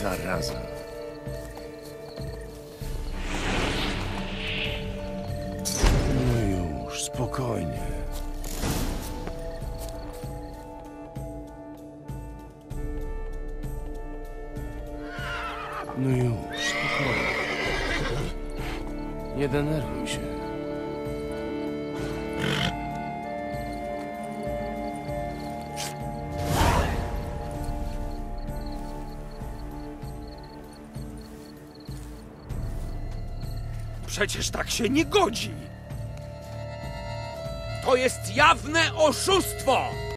Zaraza. No już, spokojnie. No już, spokojnie. Nie denerwuj się. Przecież tak się nie godzi! To jest jawne oszustwo!